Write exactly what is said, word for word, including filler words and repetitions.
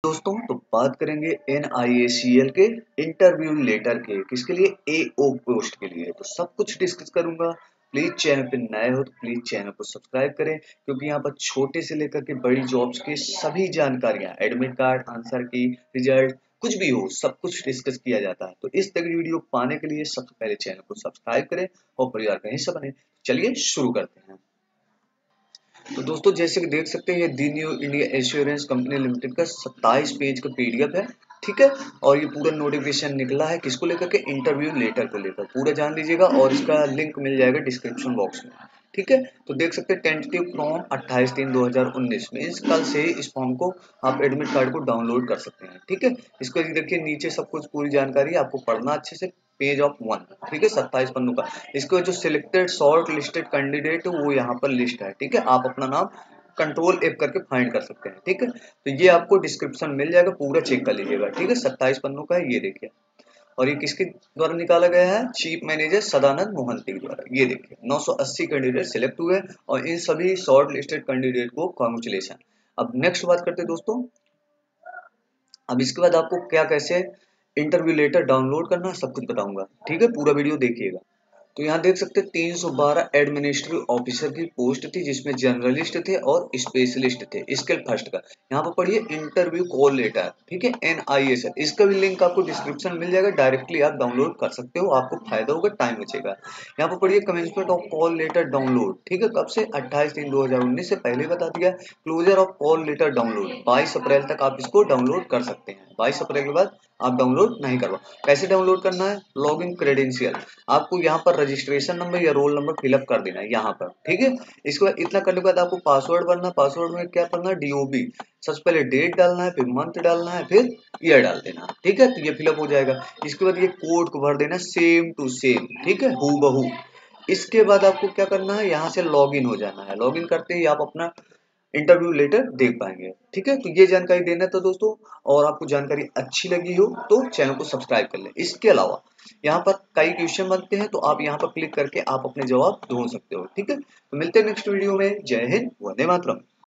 दोस्तों तो बात करेंगे N I A C L के इंटरव्यू लेटर के किसके लिए ए ओ पोस्ट के लिए। तो सब कुछ डिस्कस करूंगा। प्लीज चैनल पे नए हो तो प्लीज चैनल को सब्सक्राइब करें, क्योंकि यहाँ पर छोटे से लेकर के बड़ी जॉब्स की सभी जानकारियां, admit card, answer key, result, कुछ भी हो सब कुछ डिस्कस किया जाता है। तो इस तरह की वीडियो पाने के लिए सबसे पहले चैनल को सब्सक्राइब करें और परिवार का हिस्सा बने। चलिए शुरू करते हैं। तो दोस्तों जैसे कि देख सकते हैं ये the New India Assurance Company Limited का सत्ताईस पेज का पी डी एफ है। ठीक है, और ये पूरा नोटिफिकेशन निकला है किसको लेकर के, इंटरव्यू लेटर को लेकर। पूरा जान लीजिएगा और इसका लिंक मिल जाएगा डिस्क्रिप्शन बॉक्स में। ठीक है, तो देख सकते हैं टेंटेटिव फ्रॉम अट्ठाईस तीन दो हजार उन्नीस में, इस कल से ही इस फॉर्म को आप एडमिट कार्ड को डाउनलोड कर सकते हैं। ठीक है, इसको देखिए नीचे सब कुछ पूरी जानकारी आपको पढ़ना अच्छे से, पेज ऑफ वन। ठीक है, सत्ताईस पन्नों का। इसको जो सिलेक्टेड शॉर्ट लिस्टेड कैंडिडेट वो यहाँ पर लिस्ट है। ठीक है, आप अपना नाम कंट्रोल एफ करके फाइंड कर सकते हैं। ठीक है, तो ये आपको डिस्क्रिप्शन मिल जाएगा, पूरा चेक कर लीजिएगा। ठीक है, सत्ताईस पन्नों का है, ये देखिए। और ये किसके द्वारा निकाला गया है, चीफ मैनेजर सदानंद मोहंती के द्वारा। ये देखिए नौ सौ अस्सी कैंडिडेट सिलेक्ट हुए और इन सभी शॉर्ट लिस्टेड कैंडिडेट को कॉन्ग्रेचुलेशन। अब नेक्स्ट बात करते हैं दोस्तों। अब इसके बाद आपको क्या कैसे इंटरव्यू लेटर डाउनलोड करना है सब कुछ बताऊंगा। ठीक है, पूरा वीडियो देखिएगा। तो यहाँ देख सकते हैं तीन सौ बारह एडमिनिस्ट्रेटिव ऑफिसर की पोस्ट थी, जिसमें जर्नलिस्ट थे और स्पेशलिस्ट थे। स्केल फर्स्ट का यहाँ पर पढ़िए इंटरव्यू कॉल लेटर। ठीक है, एन आई एस एल, इसका भी लिंक आपको डिस्क्रिप्शन मिल जाएगा, डायरेक्टली आप डाउनलोड कर सकते हो, आपको फायदा होगा, टाइम बचेगा। यहाँ पर पढ़िए commencement of call letter download. ठीक है, कब से, अट्ठाईस तीन दो हजार उन्नीस से, पहले बता दिया। Closure of call letter download, बाईस अप्रैल तक आप इसको डाउनलोड कर सकते हैं। बाईस अप्रैल के बाद आप डाउनलोड नहीं करवा। कैसे डाउनलोड करना है, लॉग इन क्रेडेंशियल, आपको यहाँ पर रजिस्ट्रेशन नंबर या रोल नंबर फिलअप कर देना है यहाँ पर। ठीक है, इसके बाद इतना करने के बाद आपको पासवर्ड भरना। पासवर्ड में क्या करना है, डी ओ बी, सबसे पहले डेट डालना है, फिर मंथ डालना है, फिर ईयर डाल देना। ठीक है, तो ये फिलअप हो जाएगा। इसके बाद ये कोड को भर देना सेम टू सेम। ठीक है, हूबहू। इसके बाद आपको क्या करना है, यहाँ से लॉग इन हो जाना है। लॉग इन करते ही आप अपना इंटरव्यू लेटर देख पाएंगे। ठीक है, तो ये जानकारी देना था दोस्तों। और आपको जानकारी अच्छी लगी हो तो चैनल को सब्सक्राइब कर लें। इसके अलावा यहाँ पर कई क्वेश्चन बनते हैं, तो आप यहाँ पर क्लिक करके आप अपने जवाब ढूंढ सकते हो। ठीक है, तो मिलते हैं नेक्स्ट वीडियो में। जय हिंद, वंदे मातरम।